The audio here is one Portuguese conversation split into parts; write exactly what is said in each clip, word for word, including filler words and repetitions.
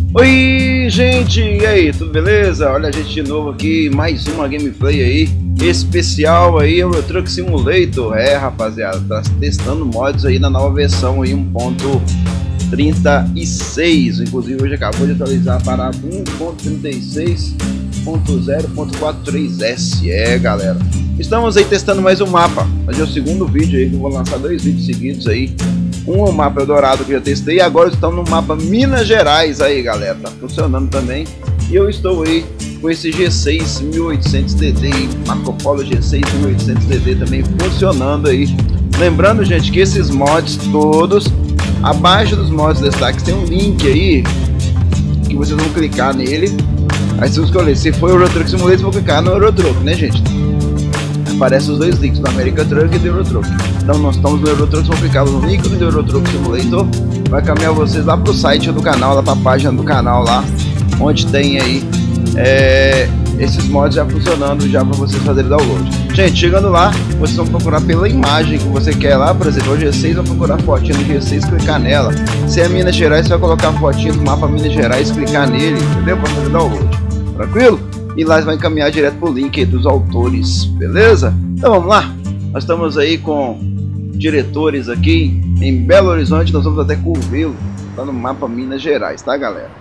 Oi, gente, e aí, tudo beleza? Olha a gente de novo aqui, mais uma gameplay aí, especial aí, Euro Truck Simulator. É, rapaziada, tá testando mods aí na nova versão aí, um ponto trinta e seis. Inclusive hoje acabou de atualizar para um ponto trinta e seis ponto zero ponto quarenta e três S. É, galera, estamos aí testando mais um mapa. Hoje é o segundo vídeo aí, que eu vou lançar dois vídeos seguidos aí. Um é o mapa Eldorado, que eu já testei, e agora estamos no mapa Minas Gerais aí, galera, tá funcionando também. E eu estou aí com esse G seis mil e oitocentos D D, Marco Polo G seis mil e oitocentos D D também funcionando aí. Lembrando, gente, que esses mods todos, abaixo dos mods destaques tem um link aí, que vocês vão clicar nele. Aí se vocês escolher, se for Euro Truck Simulator, vou clicar no Euro Truck, né, gente? Aparecem os dois links, do American Truck e do Euro Truck. Então nós estamos no Euro Truck, vou clicar no link do Euro Truck Simulator, vai caminhar vocês lá pro site do canal, lá pra página do canal lá, onde tem aí é, esses mods já funcionando já para vocês fazerem download. Gente, chegando lá, vocês vão procurar pela imagem que você quer lá, por exemplo, o G seis, vai procurar a fotinha do G seis, clicar nela. Se é Minas Gerais, você vai colocar a fotinha do mapa Minas Gerais, clicar nele, entendeu? Para fazer download. Tranquilo? E lá vai encaminhar direto pro link dos autores, beleza? Então vamos lá, nós estamos aí com diretores aqui em Belo Horizonte, nós vamos até Curvelo, tá no mapa Minas Gerais, tá, galera?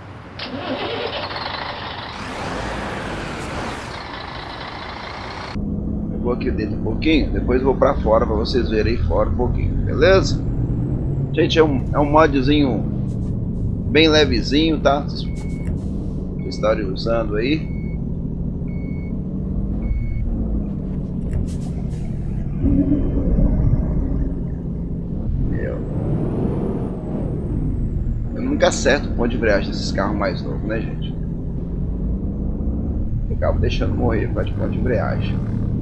Eu vou aqui dentro um pouquinho, depois vou pra fora para vocês verem aí fora um pouquinho, beleza? Gente, é um, é um modzinho bem levezinho, tá? Vocês estarem usando aí. Nunca acerta o ponto de embreagem desses carros mais novos, né, gente? Eu acabo deixando morrer por causa de ponto de embreagem.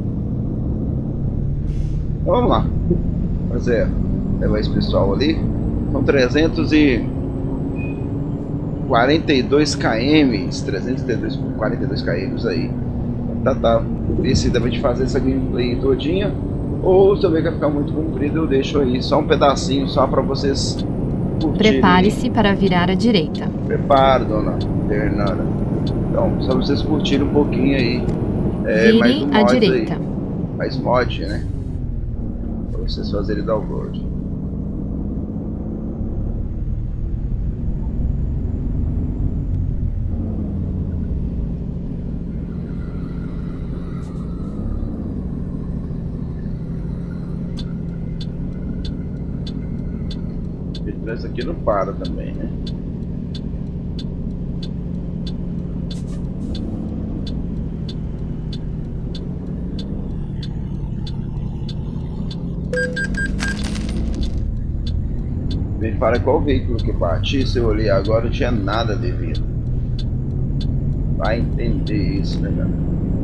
Então vamos lá. Mas é, levar esse pessoal ali. São trezentos e quarenta e dois quilômetros. trezentos e quarenta e dois quilômetros aí. Tá, tá. Decida de fazer essa gameplay todinha. Ou se eu ver que vai ficar muito comprido, eu deixo aí só um pedacinho só para vocês. Prepare-se para virar à direita. Preparo, dona Fernanda. Então, só vocês curtirem um pouquinho aí. É, Virem mais um à mod direita. aí. Mais mod, né? Para vocês fazerem download. Esse aqui não para também, né? Me fala qual veículo que parti. Se eu olhei agora, não tinha nada de vida. Vai entender isso, né, galera?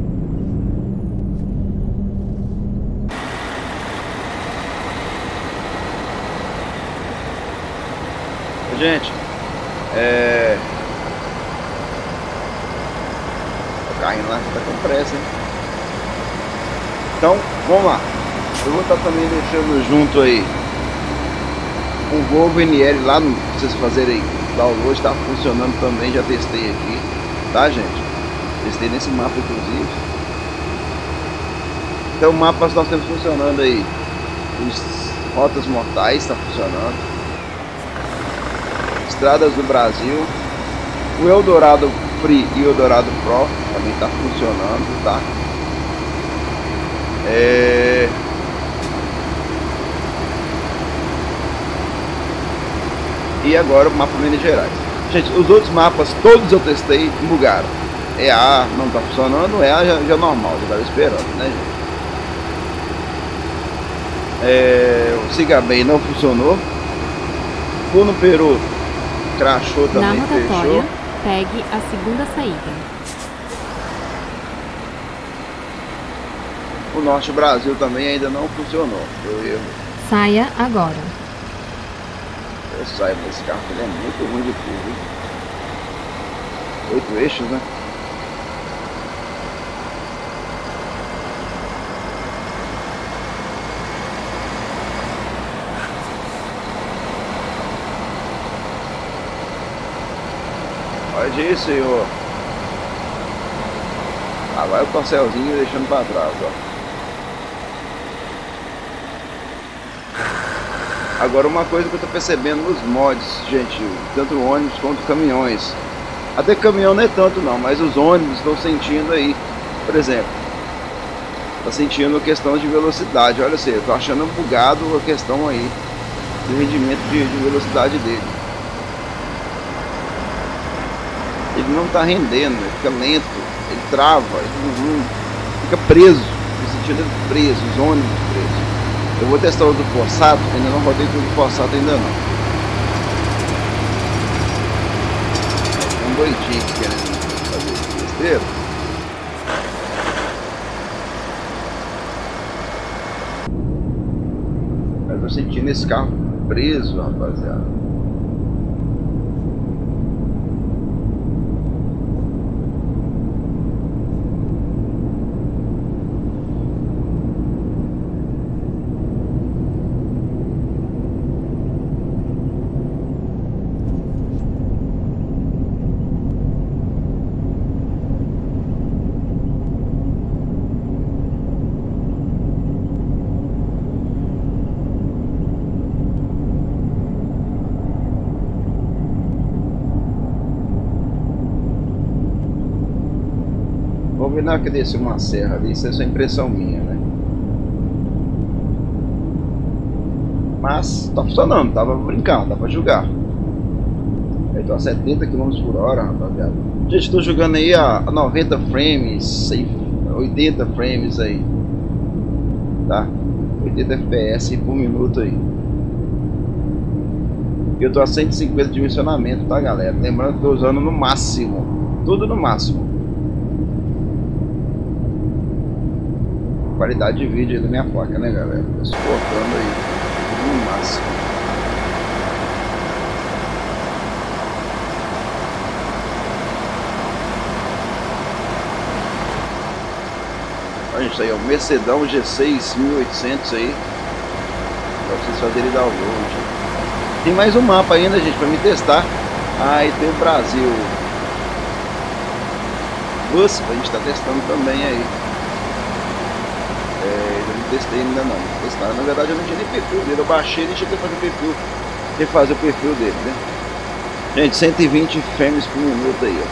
Gente, é... o carrinho lá tá com pressa, hein? Então, vamos lá. Eu vou estar também deixando junto aí um Volvo N L lá, no, pra vocês fazerem download, tá funcionando também, já testei aqui, tá, gente? Testei nesse mapa, inclusive. Então, mapas nós temos funcionando aí. Os Rotas Mortais tá funcionando. Estradas do Brasil, o Eldorado Free e o Eldorado Pro também está funcionando, tá? É... E agora o mapa Minas Gerais. Gente, os outros mapas todos eu testei e bugaram. E A não está funcionando, o E A já, já é normal, já estava esperando, né, gente? É... O Siga Bem não funcionou. O no Peru crashou também, na rotatória, fechou. pegue a segunda saída. O Norte Brasil também ainda não funcionou. Deu erro. Saia agora. Eu saio desse carro, ele é muito ruim de curva. Oito eixos, né? Pode ir, senhor. Ah, vai o corcelzinho deixando pra trás, ó. Agora uma coisa que eu tô percebendo nos mods, gente, tanto ônibus quanto caminhões. Até caminhão não é tanto não, mas os ônibus estão sentindo aí, por exemplo, tá sentindo questão de velocidade. Olha assim, eu tô achando bugado a questão aí do rendimento de, de velocidade dele. Ele não tá rendendo, ele fica lento, ele trava, ele fica preso, no sentido de preso, os ônibus presos. Eu vou testar o do Forçato, ainda não rodei tudo do Forçato ainda não. É um doidinho que querendo fazer besteira. Eu tô sentindo esse carro preso, rapaziada. Vou ver na hora que desceu uma serra ali, isso é só impressão minha, né? Mas tá funcionando, tava brincando, dá pra jogar. Eu tô a setenta quilômetros por hora, rapaziada. Gente, tô jogando aí a noventa frames, oitenta frames aí, tá? oitenta F P S por minuto aí. Eu tô a cento e cinquenta de dimensionamento, tá, galera? Lembrando que tô usando no máximo, tudo no máximo. Qualidade de vídeo aí da minha placa, né, galera? Tô suportando aí, tudo no máximo. Olha isso aí, ó, o Mercedão G seis mil e oitocentos aí, pra vocês fazerem download. Tem mais um mapa ainda, gente, pra me testar. Ah, e tem o Brasil Bus, a gente tá testando também aí. É, eu não testei ainda não, não testar. Na verdade eu não tinha nem perfil dele, eu baixei e deixei ele fazer o perfil, refazer o perfil dele, né? Gente, cento e vinte frames por minuto aí,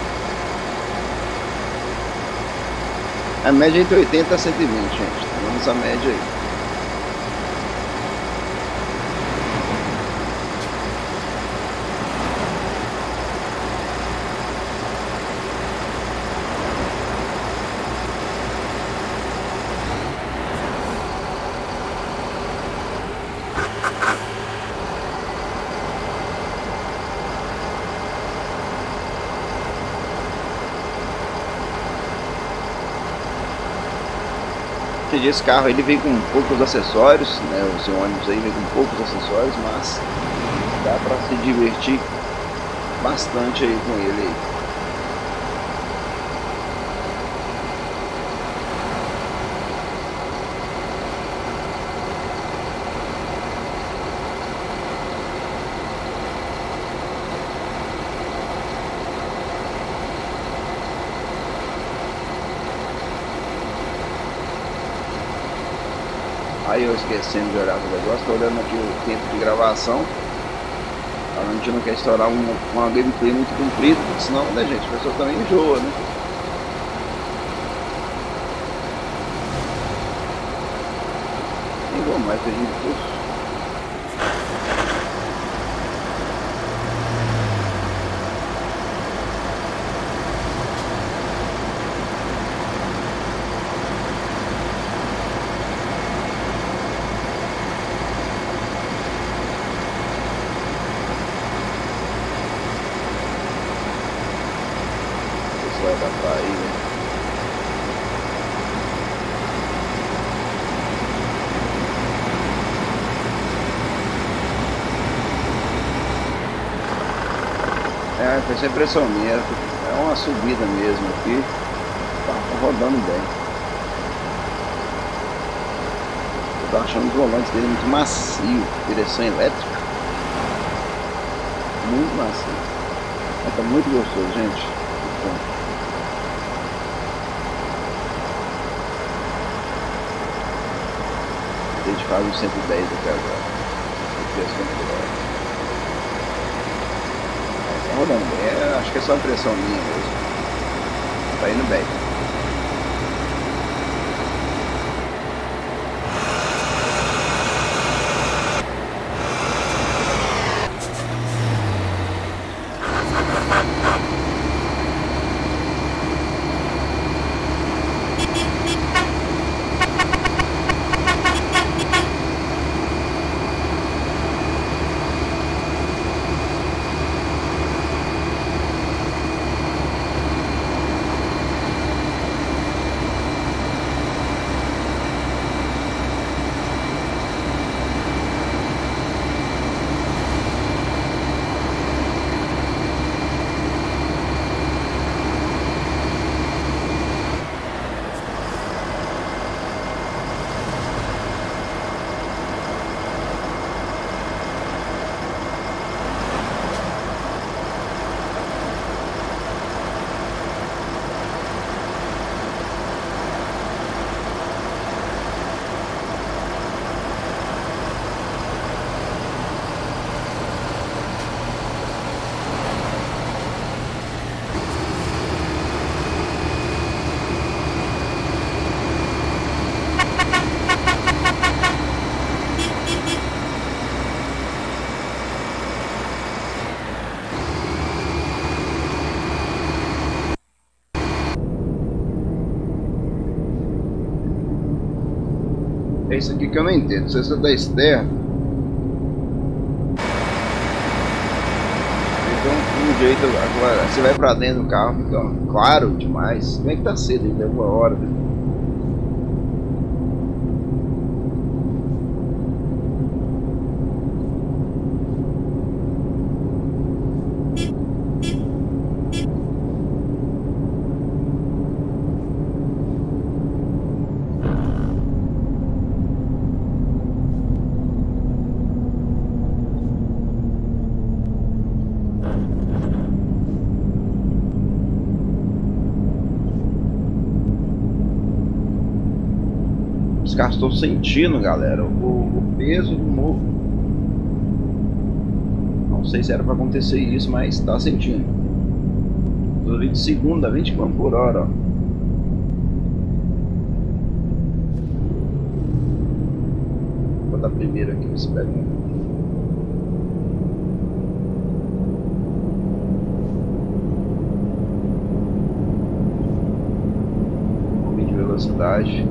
ó. A média é entre oitenta a cento e vinte, gente, tá dando essa média aí. Esse carro ele vem com poucos acessórios, né? O seu ônibus aí vem com poucos acessórios, mas dá para se divertir bastante aí com ele aí. Aí eu esquecendo de olhar o negócio, tô olhando aqui o tempo de gravação. A gente não quer estourar uma, uma gameplay muito comprida, porque senão, né, gente, a pessoa também enjoa, né? Nem vou mais pedir curso. Vai dar pra ir, né? É, foi essa impressão minha, é uma subida mesmo aqui, tá, tá rodando bem. Eu tô achando os volantes dele muito macio, direção elétrica, muito macio. Mas tá muito gostoso, gente. Bom. A gente faz o cento e dez aqui agora. Tá rodando bem. É, acho que é só impressão minha mesmo. Tá indo bem. É isso aqui que eu não entendo. Se você dá externo, então um jeito agora. Você vai pra dentro do carro, então claro demais. Como é que tá cedo ainda? É uma hora. Os carros estão sentindo, galera, o, o peso do morro. Não sei se era para acontecer isso, mas está sentindo. Tô vinte segundos a vinte quilômetros por hora, ó. Vou dar primeiro aqui, você pega um. Limite de velocidade.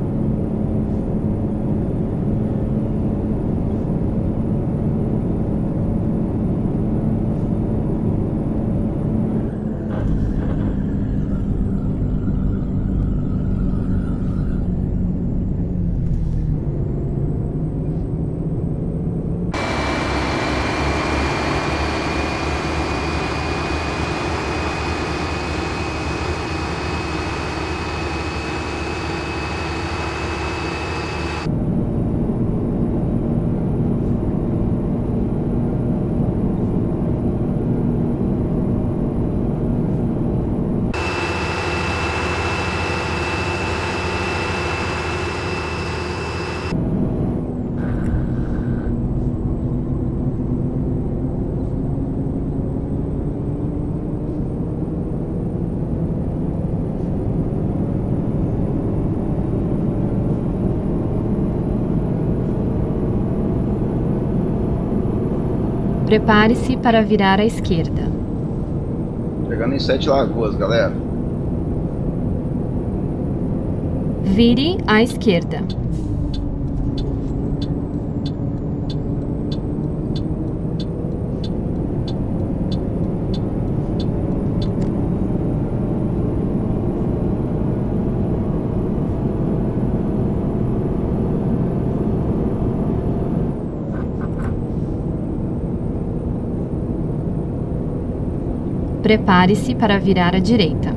Prepare-se para virar à esquerda. Chegando em Sete Lagoas, galera. Vire à esquerda. Prepare-se para virar à direita.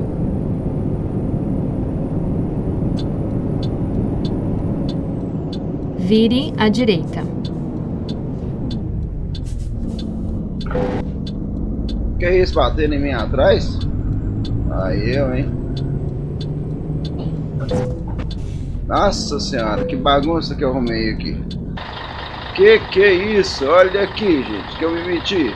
Vire à direita. Que é isso, batendo em mim atrás? Aí eu, hein? Nossa senhora, que bagunça que eu arrumei aqui. Que que é isso? Olha aqui, gente, que eu me meti.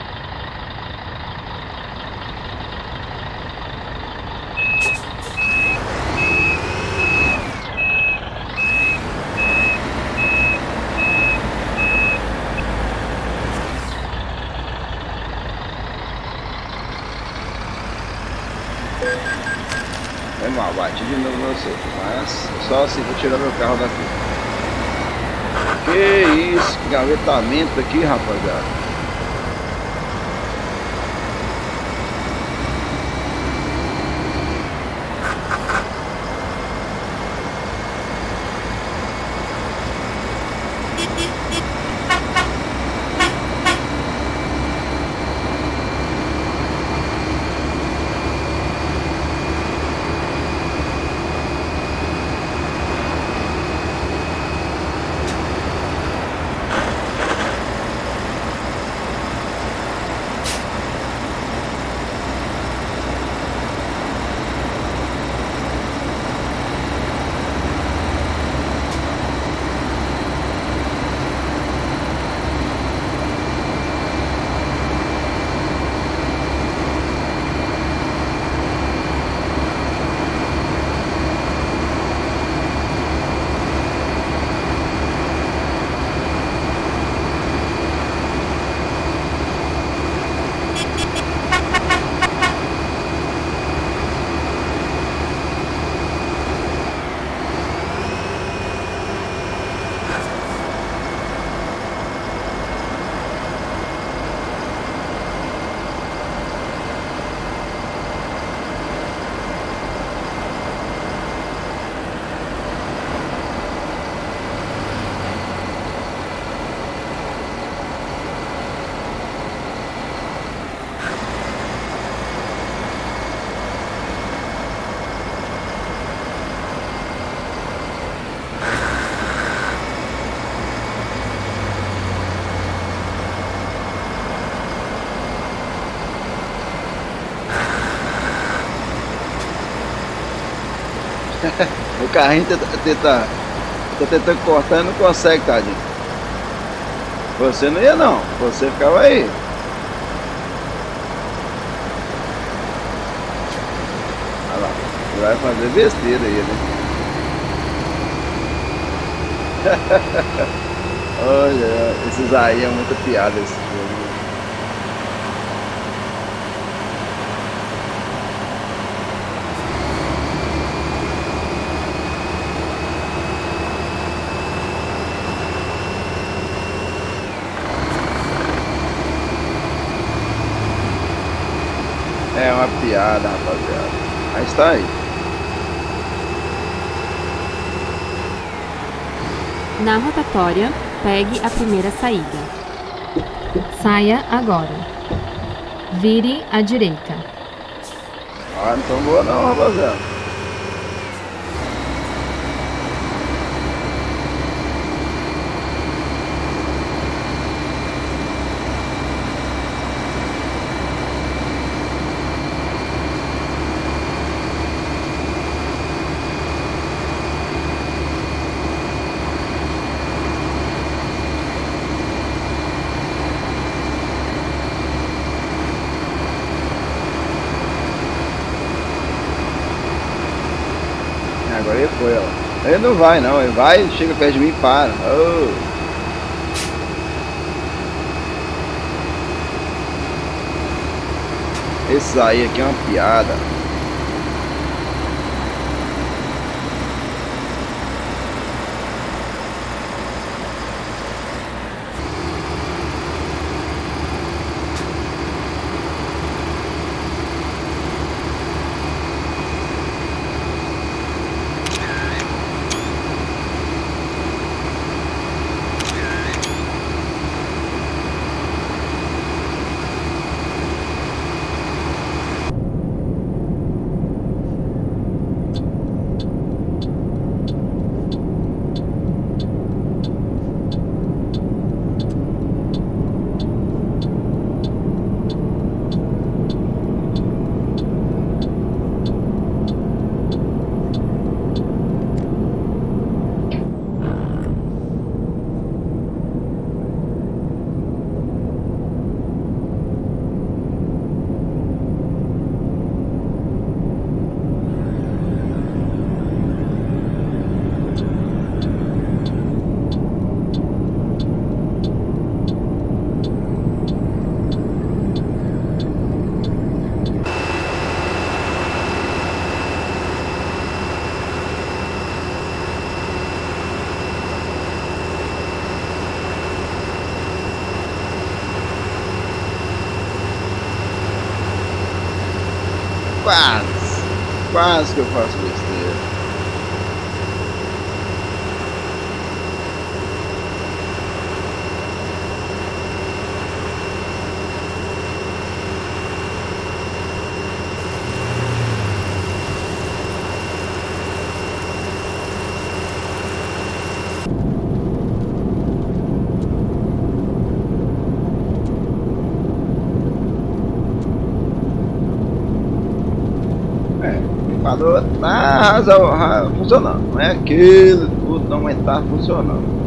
Foi mal, bati de novo no você, mas só assim vou tirar meu carro daqui. Que isso, que gavetamento aqui, rapaziada. O carrinho tenta, tenta, tá tentando cortar e não consegue, tadinho. Você não ia não, você ficava aí. Olha lá, você vai fazer besteira aí, né? Olha, esses aí é muita piada esse jogo. É uma piada, rapaziada. Mas tá aí. Na rotatória, pegue a primeira saída. Saia agora. Vire à direita. Ah, não tão boa não, rapaziada. Agora ele foi, ó. Ele não vai não, ele vai, chega perto de mim e para. Oh. Esse aí aqui é uma piada. quase, quase que eu faço besteira. Falou, tá funcionando, não é aquele tudo, não, mas tá funcionando.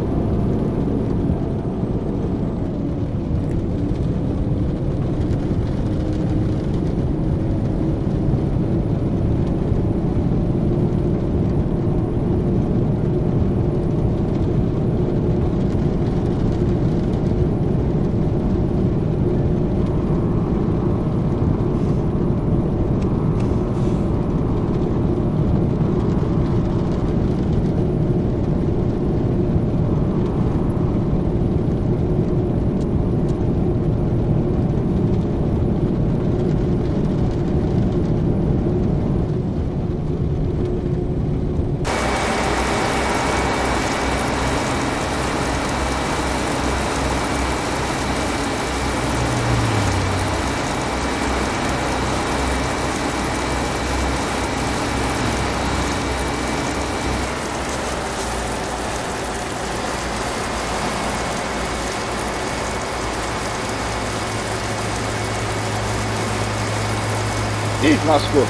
Ih, lascou.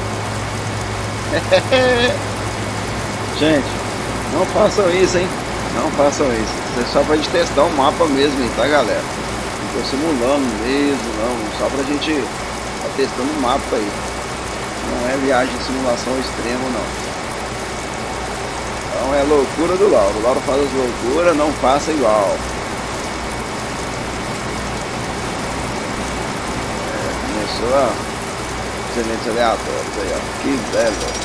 Gente, não façam isso, hein? Não façam isso. Isso é só pra gente testar o mapa mesmo, hein, tá, galera? Não tô simulando mesmo, não. Só pra gente tá testando o mapa aí. Não é viagem de simulação ao extremo, não. Então é loucura do Lauro. O Lauro faz as loucuras, não faça igual. É, começou a... Sementes aleatórios aí, ó. Que belo.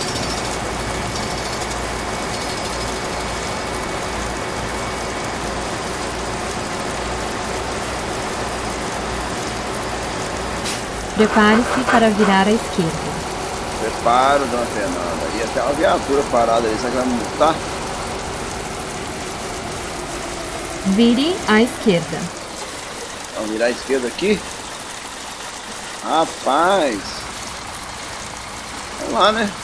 Prepare-se para virar à esquerda. Preparo, dona Fernanda. E até uma viatura parada ali, será que vai multar? Vire à esquerda. Vamos virar à esquerda aqui? Rapaz! Vamos lá, né?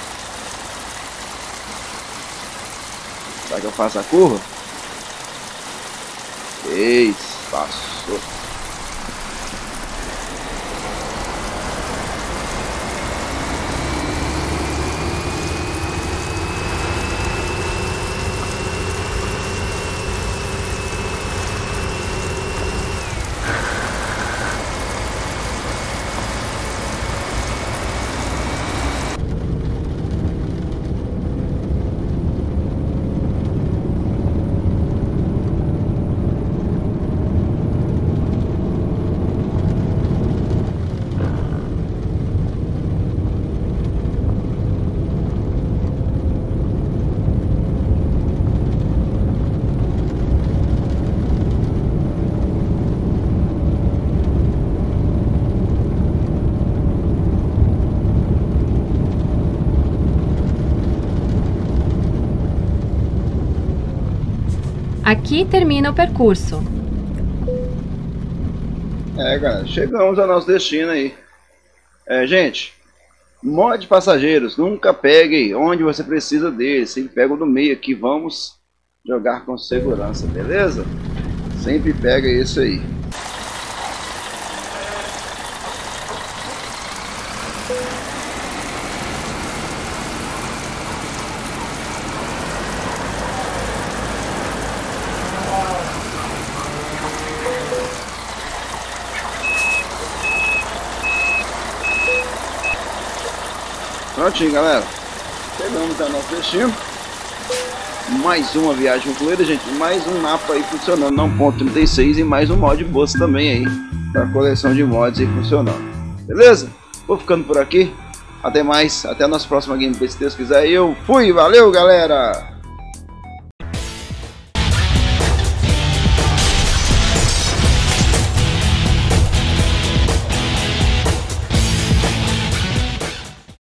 Será que eu faço a curva? Eis, passou. Aqui termina o percurso. É, galera, chegamos ao nosso destino aí. É, gente, mod passageiros, nunca pegue onde você precisa dele. Sempre pega o do meio aqui, vamos jogar com segurança, beleza? Sempre pega isso aí. Prontinho, galera. Chegamos ao nosso destino. Mais uma viagem concluída, gente. Mais um mapa aí funcionando. Não ponto trinta e seis e mais um mod boss também aí. Para coleção de mods aí funcionando. Beleza? Vou ficando por aqui. Até mais. Até a nossa próxima gameplay, se Deus quiser. Eu fui. Valeu, galera!